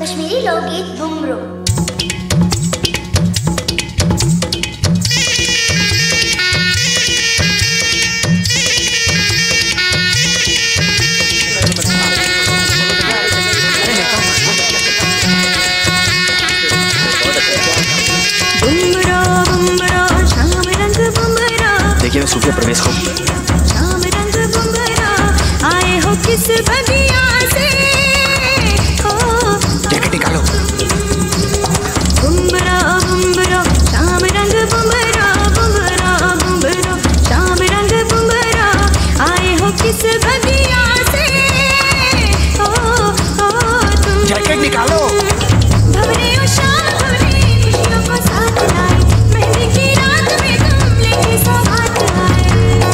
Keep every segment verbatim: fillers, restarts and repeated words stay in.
कश्मीरी लोकगीत बुमरो। देखिए सूफिया प्रवेश को शाम रंग बुमरा आए हो किस बगिया से, जैकेट निकालो। बुमरा बुमरा शाम रंग बुमरा, बुमरा बुमरा शाम रंग बुमरा आए हो किस बगिया से, ओ ओ तुम जैकेट निकालो। भवरे ओ शाम भवरे खुशियों को साथ लाए, मेहंदी की रात में तुम लेके सौगात आए।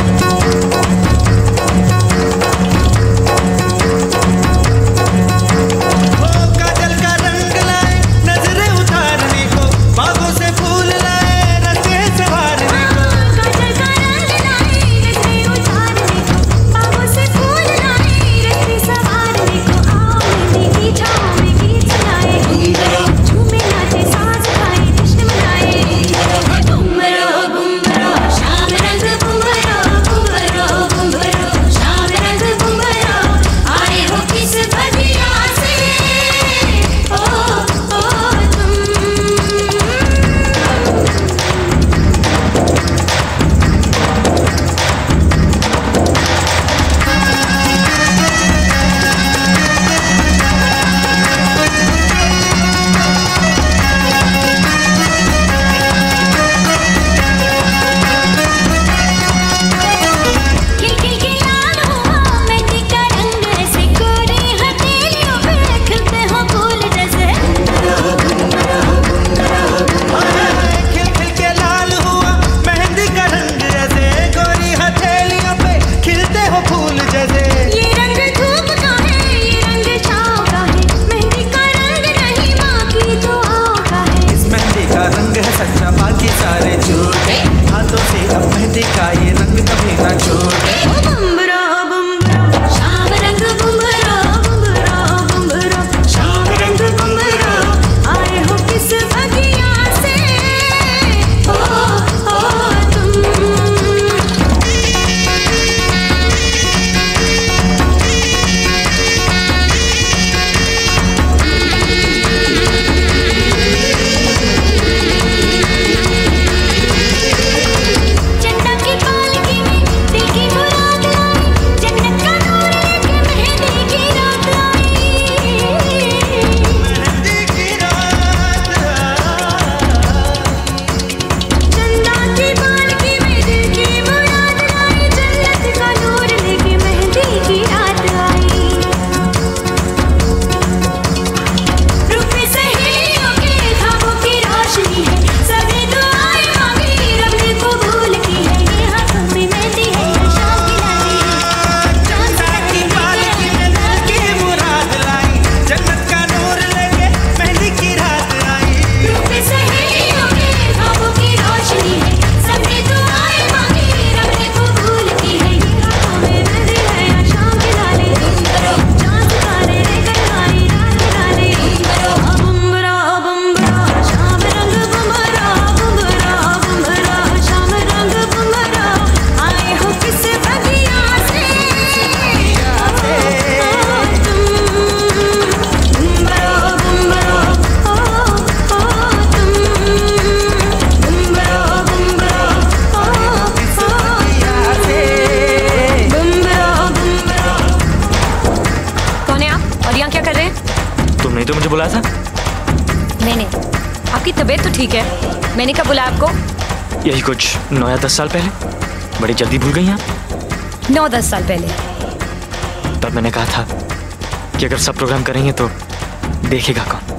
तुमने तो मुझे बुलाया था। नहीं नहीं, आपकी तबीयत तो ठीक है, मैंने कब बुलाया आपको? यही कुछ नौ या दस साल पहले। बड़ी जल्दी भूल गई आप। नौ दस साल पहले तब मैंने कहा था कि अगर सब प्रोग्राम करेंगे तो देखेगा कौन।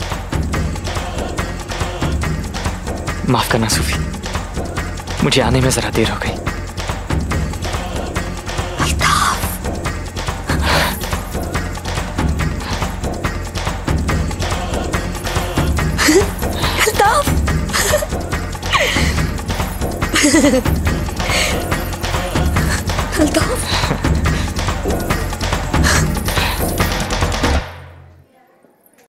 माफ करना सूफी, मुझे आने में जरा देर हो गई। अल्ताफ